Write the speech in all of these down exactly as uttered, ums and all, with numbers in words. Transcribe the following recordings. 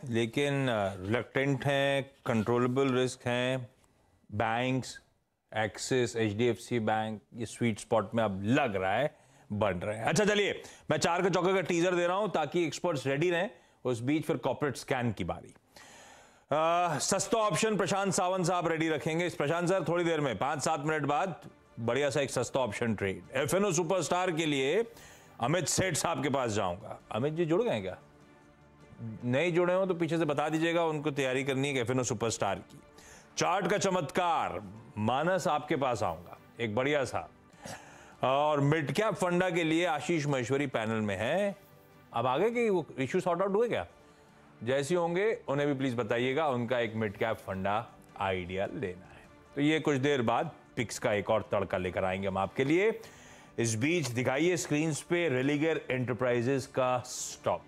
लेकिन रिलक्टेंट हैं, controllable risk हैं। बैंक्स, एक्सिस, एचडीएफसी बैंक ये स्वीट स्पॉट में अब लग रहा है बन रहे हैं। अच्छा चलिए, मैं चार के चौके का टीजर दे रहा हूं ताकि एक्सपर्ट्स रेडी रहें। उस बीच फिर कॉर्पोरेट स्कैन की बारी। आ, सस्ता ऑप्शन प्रशांत सावंत साहब रेडी रखेंगे। प्रशांत सर थोड़ी देर में पांच सात मिनट बाद बढ़िया सा एक सस्ता ऑप्शन ट्रेड। एफएनओ सुपरस्टार के लिए अमित सेठ साहब के पास जाऊंगा। अमित जी जुड़ गए क्या? नहीं जुड़े हो तो पीछे से बता दीजिएगा, उनको तैयारी करनी है एफएनओ सुपरस्टार की। चार्ट का चमत्कार मानस आपके पास आऊंगा एक बढ़िया सा। और मिड कैप फंडा के लिए आशीष महेश्वरी पैनल में है। अब आगे के वो इश्यू सॉर्ट आउट हुए क्या? जैसे होंगे उन्हें भी प्लीज बताइएगा, उनका एक मिड कैप फंडा आइडिया लेना है। तो ये कुछ देर बाद पिक्स का एक और तड़का लेकर आएंगे हम आपके लिए। इस बीच दिखाइए स्क्रीन पे रेलिगर एंटरप्राइजेस का स्टॉक।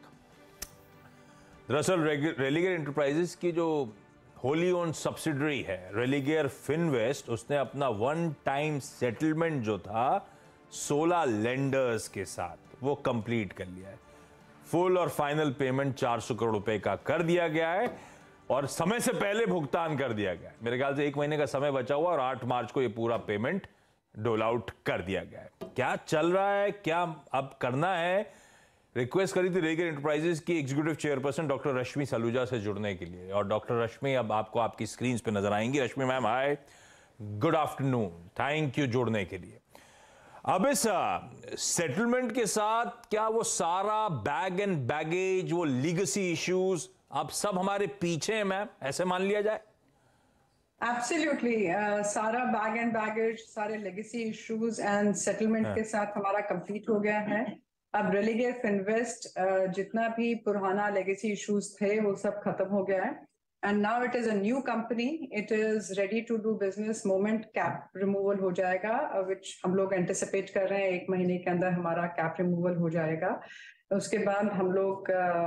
दरअसल रेलिगर एंटरप्राइजेस की जो होली ओन सब्सिडरी है रेलिगर फिनवेस्ट, उसने अपना वन टाइम सेटलमेंट जो था सोलह लेंडर्स के साथ वो कंप्लीट कर लिया है। फुल और फाइनल पेमेंट चार सौ करोड़ रुपए का कर दिया गया है और समय से पहले भुगतान कर दिया गया है। मेरे ख्याल से एक महीने का समय बचा हुआ और आठ मार्च को ये पूरा पेमेंट डोल आउट कर दिया गया है। क्या चल रहा है, क्या अब करना है? रिक्वेस्ट करी थी रेलिगर एंटरप्राइजेस की executive chairperson doctor Rashmi Saluja से जुड़ने के लिए, और डॉक्टर रश्मि अब आपको आपकी स्क्रीन पे नजर आएंगी। Rashmi ma'am hi, good afternoon, thank you जुड़ने के लिए। अब इस सेटलमेंट के साथ क्या वो सारा बैग एंड बैगेज, वो लीगेसी इश्यूज अब सब हमारे पीछे हैं मैम, ऐसे मान लिया जाए? एब्सोल्युटली uh, सारा बैग एंड बैगेज, सारे लेगेसी इश्यूज एंड सेटलमेंट के साथ हमारा कंप्लीट हो गया है। अब रेलिगर फिनवेस्ट uh, जितना भी पुराना लेगेसी इश्यूज थे वो सब खत्म हो गया है and now it is a new company. It is ready to do business moment cap removal हो जाएगा, विच uh, हम लोग एंटिसिपेट कर रहे हैं एक महीने के अंदर हमारा कैप रिमूवल हो जाएगा। उसके बाद हम लोग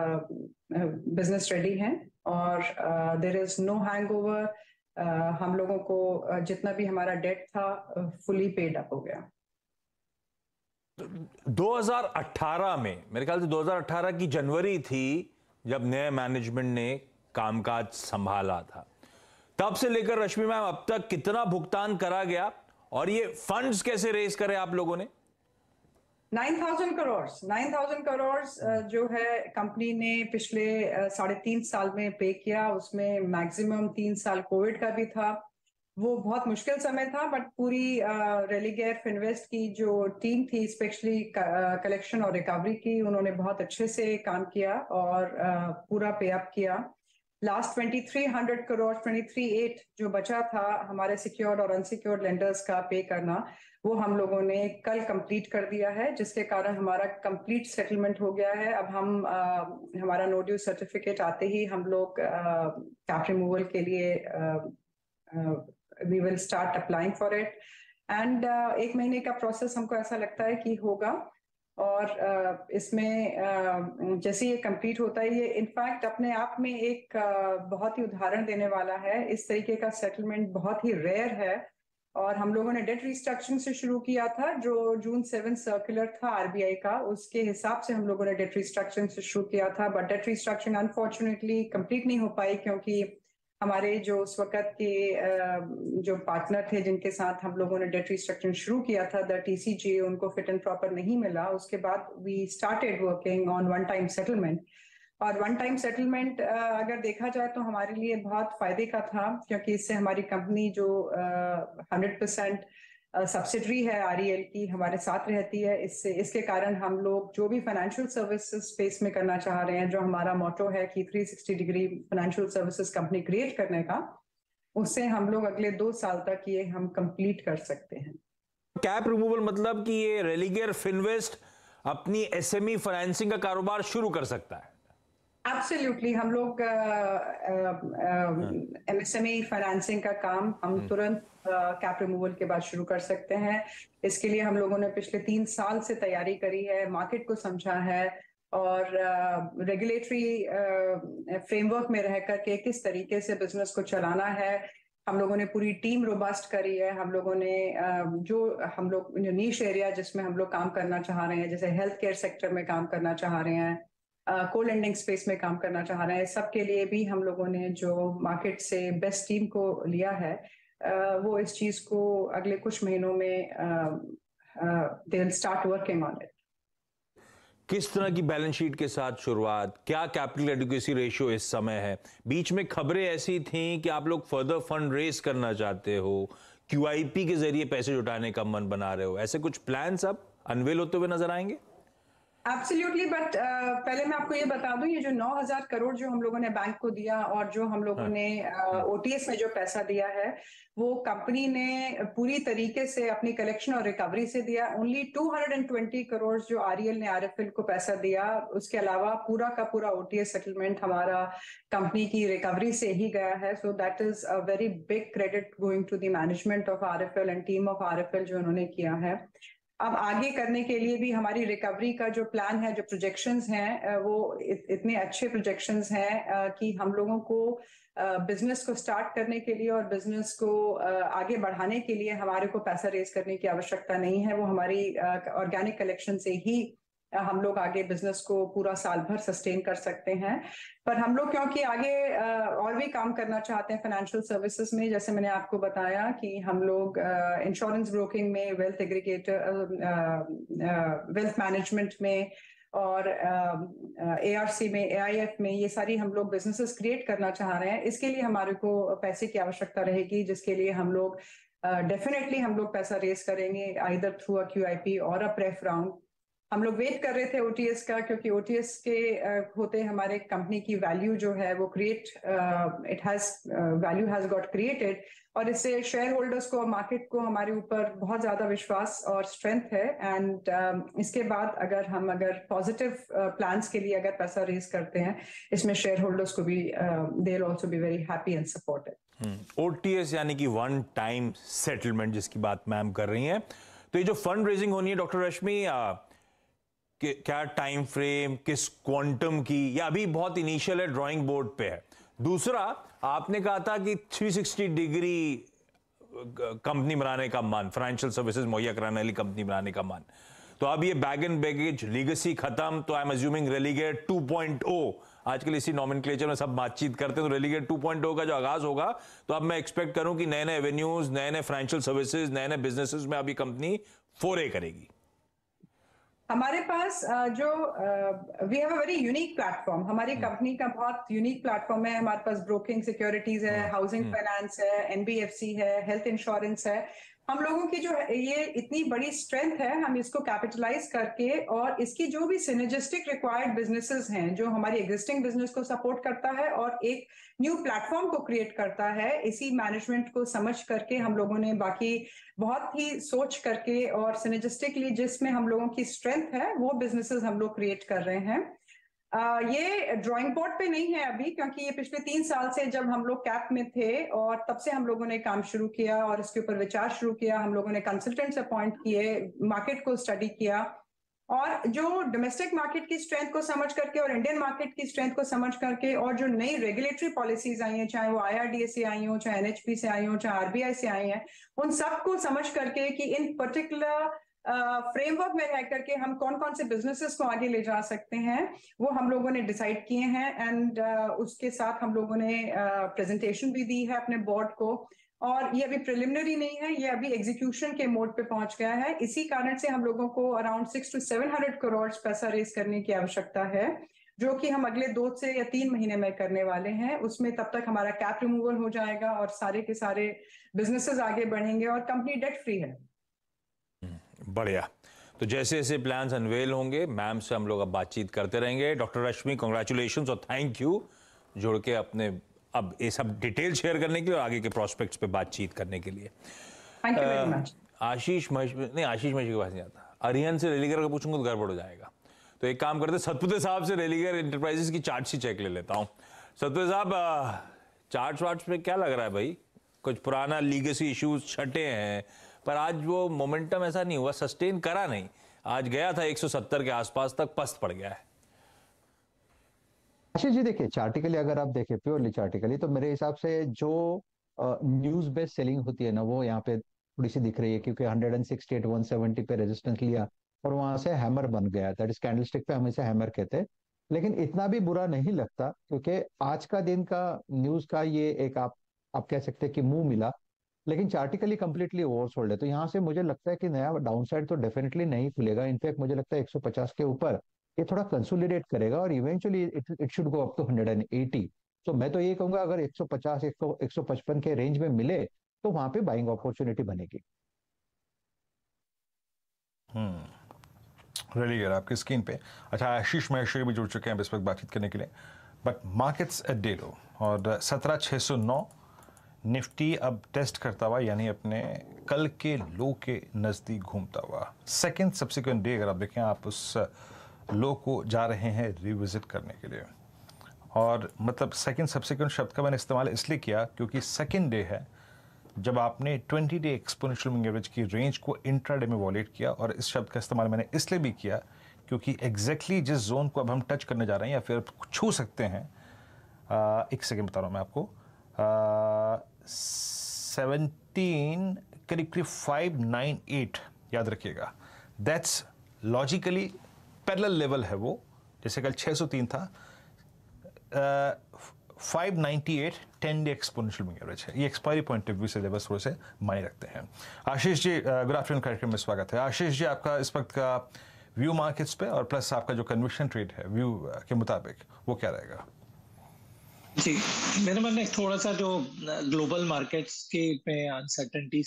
बिजनेस uh, रेडी हैं और there is no hangover. Uh, हम लोगों को uh, जितना भी हमारा डेट था फुली पेड अप हो गया। दो हज़ार अठारह में, मेरे ख्याल से दो हज़ार अठारह की जनवरी थी जब नए मैनेजमेंट ने कामकाज संभाला था। तब से लेकर रश्मि मैम अब तक कितना भुगतान करा गया और ये फंड्स कैसे रेज करे आप लोगों ने? Nine thousand crore nine thousand crore जो है कंपनी ने पिछले साढ़े तीन साल में पे किया। उसमें मैक्सिमम तीन साल कोविड का भी था। वो बहुत मुश्किल समय था, बट पूरी रेलिगर फिनवेस्ट की जो टीम थी, स्पेशली कलेक्शन और रिकवरी की, उन्होंने बहुत अच्छे से काम किया और uh, पूरा पे अप किया। लास्ट तेईस सौ करोड़ तेईस जो बचा था हमारे सिक्योर्ड और अनसिक्योर्ड लेंडर्स का पे करना, वो हम लोगों ने कल कंप्लीट कर दिया है, जिसके कारण हमारा कंप्लीट सेटलमेंट हो गया है। अब हम आ, हमारा नो ड्यू सर्टिफिकेट आते ही हम लोग कैप रिमूवल के लिए we will start applying for it and एक महीने का प्रोसेस हमको ऐसा लगता है कि होगा। और uh, इसमें uh, जैसे ये कंप्लीट होता है, ये इनफैक्ट अपने आप में एक uh, बहुत ही उदाहरण देने वाला है। इस तरीके का सेटलमेंट बहुत ही रेयर है और हम लोगों ने डेट रिस्ट्रक्चरिंग से शुरू किया था, जो जून सेवन सर्कुलर था आरबीआई का, उसके हिसाब से हम लोगों ने डेट रिस्ट्रक्चरिंग से शुरू किया था। But debt restructuring unfortunately complete नहीं हो पाई क्योंकि हमारे जो उस वक्त के जो पार्टनर थे जिनके साथ हम लोगों ने डेट रिस्ट्रक्चरिंग शुरू किया था, द टीसीजी, उनको फिट एंड प्रॉपर नहीं मिला। उसके बाद we started working on one time settlement. और वन टाइम सेटलमेंट अगर देखा जाए तो हमारे लिए बहुत फायदे का था, क्योंकि इससे हमारी कंपनी जो हंड्रेड परसेंट सब्सिडरी है आरईएल की, हमारे साथ रहती है। इससे इसके कारण हम लोग जो भी फाइनेंशियल सर्विसेज स्पेस में करना चाह रहे हैं, जो हमारा मोटो है कि three sixty degree financial services company create करने का, उससे हम लोग अगले दो साल तक ये हम कंप्लीट कर सकते हैं। कैप रिमूवल मतलब कि ये रेलिगर फिनवेस्ट अपनी एसएमई फाइनेंसिंग का कारोबार शुरू कर सकता है? एब्सोल्युटली, हम लोग एमएसएमई फाइनेंसिंग का काम हम तुरंत कैप रिमूवल के बाद शुरू कर सकते हैं। इसके लिए हम लोगों ने पिछले तीन साल से तैयारी करी है, मार्केट को समझा है और रेगुलेटरी फ्रेमवर्क में रह करके किस तरीके से बिजनेस को चलाना है। हम लोगों ने पूरी टीम रोबस्ट करी है। हम लोगों ने जो हम लोग नीश एरिया जिसमें हम लोग काम करना चाह रहे हैं, जैसे हेल्थ केयर सेक्टर में काम करना चाह रहे हैं, को लेंडिंग स्पेस में काम करना चाह रहे हैं, सबके लिए भी हम लोगों ने जो मार्केट से बेस्ट टीम को लिया है, uh, वो इस चीज को अगले कुछ महीनों में they will start working on it. किस तरह की बैलेंस शीट के साथ शुरुआत, क्या कैपिटल एडिक्वेसी रेशियो इस समय है? बीच में खबरें ऐसी थीं कि आप लोग फर्दर फंड रेज करना चाहते हो, क्यूआईपी के जरिए पैसे जुटाने का मन बना रहे हो, ऐसे कुछ प्लान्स अब अनवेल होते हुए नजर आएंगे? एब्सोल्युटली, बट uh, पहले मैं आपको ये बता दूं, ये जो नौ हज़ार करोड़ जो हम लोगों ने बैंक को दिया और जो हम लोगों हाँ, ने ओटीएस में जो पैसा दिया है, वो कंपनी ने पूरी तरीके से अपनी कलेक्शन और रिकवरी से दिया। ओनली दो सौ बीस करोड़ जो आरईएल ने आरएफएल को पैसा दिया, उसके अलावा पूरा का पूरा ओटीएस सेटलमेंट हमारा कंपनी की रिकवरी से ही गया है। So that is a very big credit going to the management of RFL and team of RFL जो उन्होंने किया है। अब आगे करने के लिए भी हमारी रिकवरी का जो प्लान है, जो प्रोजेक्शंस हैं, वो इत, इतने अच्छे प्रोजेक्शंस हैं कि हम लोगों को बिजनेस को स्टार्ट करने के लिए और बिजनेस को आगे बढ़ाने के लिए हमारे को पैसा रेज करने की आवश्यकता नहीं है। वो हमारी ऑर्गेनिक कलेक्शन से ही हम लोग आगे बिजनेस को पूरा साल भर सस्टेन कर सकते हैं। पर हम लोग क्योंकि आगे और भी काम करना चाहते हैं फाइनेंशियल सर्विसेज में, जैसे मैंने आपको बताया कि हम लोग इंश्योरेंस ब्रोकिंग में, वेल्थ एग्रीगेटर, वेल्थ मैनेजमेंट में और एआरसी में, एआईएफ में, ये सारी हम लोग बिजनेसेस क्रिएट करना चाह रहे हैं। इसके लिए हमारे को पैसे की आवश्यकता रहेगी, जिसके लिए हम लोग डेफिनेटली हम लोग पैसा रेज करेंगे, आइदर थ्रू अ क्यूआईपी और अ प्रेफ राउंड। हम लोग वेट कर रहे थे ओटीएस का, क्योंकि ओटीएस के uh, होते हमारे कंपनी की वैल्यू जो है वो create, it has value has got created, और इससे शेयर होल्डर्स को, मार्केट को हमारे ऊपर बहुत ज्यादा विश्वास और स्ट्रेंथ है। एंड uh, इसके बाद अगर हम अगर पॉजिटिव प्लान्स uh, के लिए अगर पैसा रेज करते हैं, इसमें शेयर होल्डर्स को भी they will also be very happy and supported. OTS यानी कि वन टाइम सेटलमेंट जिसकी बात मैम कर रही हैं, तो ये जो फंड रेजिंग होनी है डॉक्टर रश्मि, कि क्या टाइम फ्रेम, किस क्वांटम की, या अभी बहुत इनिशियल है, ड्राइंग बोर्ड पे है? दूसरा, आपने कहा था कि तीन सौ साठ डिग्री कंपनी बनाने का मन, फाइनेंशियल सर्विसेज मुहैया कराने वाली कंपनी बनाने का मन, तो अब ये बैग एंड बैगेज लीगेसी खत्म, तो I am assuming Religare two point o, आजकल इसी नॉमेनक्लेचर में सब बातचीत करते हैं, तो रेलीगेट टू पॉइंट ओ का जो आगाज होगा, तो अब मैं एक्सपेक्ट करूं कि नए नए एवेन्यूज, नए नए फाइनेंशियल सर्विसेज, नए नए बिजनेसेस में अभी कंपनी फोरे करेगी। हमारे पास जो we have a very unique platform, हमारी कंपनी का बहुत यूनिक प्लेटफॉर्म है। हमारे पास ब्रोकिंग, सिक्योरिटीज है, हाउसिंग फाइनेंस है, एनबीएफसी है, हेल्थ इंश्योरेंस है। हम लोगों की जो ये इतनी बड़ी स्ट्रेंथ है, हम इसको कैपिटलाइज करके और इसकी जो भी सिनर्जिस्टिक रिक्वायर्ड बिजनेसेस हैं, जो हमारी एग्जिस्टिंग बिजनेस को सपोर्ट करता है और एक न्यू प्लेटफॉर्म को क्रिएट करता है, इसी मैनेजमेंट को समझ करके हम लोगों ने बाकी बहुत ही सोच करके और सिनर्जिस्टिकली जिसमें हम लोगों की स्ट्रेंथ है, वो बिजनेसेस हम लोग क्रिएट कर रहे हैं। Uh, ये ड्राइंग बोर्ड पे नहीं है अभी, क्योंकि ये पिछले तीन साल से जब हम लोग कैप में थे और तब से हम लोगों ने काम शुरू किया और इसके ऊपर विचार शुरू किया। हम लोगों ने कंसल्टेंट्स अपॉइंट किए, मार्केट को स्टडी किया और जो डोमेस्टिक मार्केट की स्ट्रेंथ को समझ करके और इंडियन मार्केट की स्ट्रेंथ को समझ करके और जो नई रेगुलेटरी पॉलिसीज आई हैं, चाहे वो आईआरडीए से आई हो, चाहे एनएचपी से आई हो, चाहे आरबीआई से आई हैं, उन सबको समझ करके कि इन पर्टिकुलर फ्रेमवर्क uh, में रह करके हम कौन कौन से बिजनेसेस को आगे ले जा सकते हैं, वो हम लोगों ने डिसाइड किए हैं। एंड uh, उसके साथ हम लोगों ने प्रेजेंटेशन uh, भी दी है अपने बोर्ड को, और ये अभी प्रिलिमिनरी नहीं है, ये अभी एग्जीक्यूशन के मोड पे पहुंच गया है। इसी कारण से हम लोगों को around six to seven hundred crore पैसा रेज करने की आवश्यकता है, जो कि हम अगले दो से या तीन महीने में करने वाले हैं। उसमें तब तक हमारा कैप रिमूवल हो जाएगा और सारे के सारे बिजनेसेस आगे बढ़ेंगे और कंपनी डेट फ्री है। बढ़िया। तो जैसे जैसे प्लान्स अनवेल होंगे, मैम से हम लोग अब बातचीत करते रहेंगे। डॉक्टर रश्मि, कांग्रेचुलेशंस और थैंक यू जुड़ के अपने अब ये सब डिटेल शेयर करने के लिए और आगे के प्रोस्पेक्ट्स पे बातचीत करने के लिए। Thank you very much. Ashish Mahesh, नहीं आशीष महेश के पास नहीं आता, अरिहंत से रेलीगर का पूछूंगा तो गड़बड़ हो जाएगा। तो एक काम करते, सतपुते साहब से रेलीगर इंटरप्राइजेस की चार्ट सी चेक ले लेता हूँ। सतपुते साहब, चार्ट वार्ट्स पे क्या लग रहा है भाई? कुछ पुराना लीगेसी इश्यूज छटे हैं, पर आज वो मोमेंटम ऐसा नहीं हुआ, सस्टेन करा नहीं, आज गया था एक सौ सत्तर के आसपास तक, पस्त पड़ गया है। आशीष जी, देखिए चार्टिकली अगर आप देखें, प्योरली चार्टिकली, तो मेरे हिसाब से जो न्यूज बेस्ड सेलिंग होती है ना, वो यहाँ पे थोड़ी सी दिख रही है, क्योंकि one sixty eight one seventy पे रेजिस्टेंस लिया और वहां से हैमर बन गया। दैट इज कैंडलस्टिक पे हम इसे हैमर कहते हैं। लेकिन इतना भी बुरा नहीं लगता, क्योंकि आज का दिन का न्यूज का ये एक आप आप कह सकते हैं कि मुंह मिला, लेकिन चार्टिकली कंप्लीटली ओवरसोल्ड है। तो यहाँ से मुझे लगता है कि नया डाउनसाइड तो डेफिनेटली नहीं खुलेगा। इनफैक्ट मुझे लगता है एक सौ पचास के ऊपर ये थोड़ा कंसोलिडेट करेगा और eventually it it should go up to one eighty. तो मैं तो ये कहूंगा अगर एक सौ पचास एक सौ एक सौ पचपन के रेंज में मिले तो वहां पे बाइंग अपॉर्चुनिटी बनेगी। रियली गुड आपकी स्क्रीन पे। अच्छा, आशीष महेश्वरी भी जुड़ चुके हैं इस वक्त बातचीत करने के लिए। But markets at day low और सत्रह छः सौ नौ निफ्टी अब टेस्ट करता हुआ, यानी अपने कल के लो के नज़दीक घूमता हुआ। सेकंड सब्सिक्वेंट डे अगर आप देखें, आप उस लो को जा रहे हैं रिविजिट करने के लिए। और मतलब सेकंड सब्सिक्वेंट शब्द का मैंने इस्तेमाल इसलिए किया क्योंकि सेकंड डे है जब आपने twenty day exponential moving average की रेंज को इंट्राडे में वॉलेट किया। और इस शब्द का इस्तेमाल मैंने इसलिए भी किया क्योंकि एग्जैक्टली exactly जिस जोन को अब हम टच करने जा रहे हैं या फिर छू सकते हैं, आ, एक सेकेंड बता रहा हूँ मैं आपको, सेवनटीन करीब करीब फाइव नाइन एट याद रखिएगा। दैट्स लॉजिकली पैरेलल लेवल है वो, जैसे कल छः सौ तीन था। Five ninety eight ten day exponential moving average है। ये एक्सपायरी पॉइंट ऑफ व्यू से लेवल्स थोड़े से मायने रखते हैं। आशीष जी, गुड आफ्टरनून कार्यक्रम में स्वागत है। आशीष जी, आपका इस वक्त का व्यू मार्केट्स पे और प्लस आपका जो कन्विक्शन ट्रेड है व्यू के मुताबिक वो क्या रहेगा? जी, मेरे मन में थोड़ा सा जो ग्लोबल मार्केट्स के में अनसर्टेनिटी